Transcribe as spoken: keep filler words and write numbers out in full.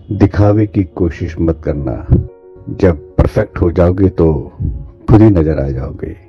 दिखावे की कोशिश मत करना, जब परफेक्ट हो जाओगे तो खुद ही नजर आ जाओगे।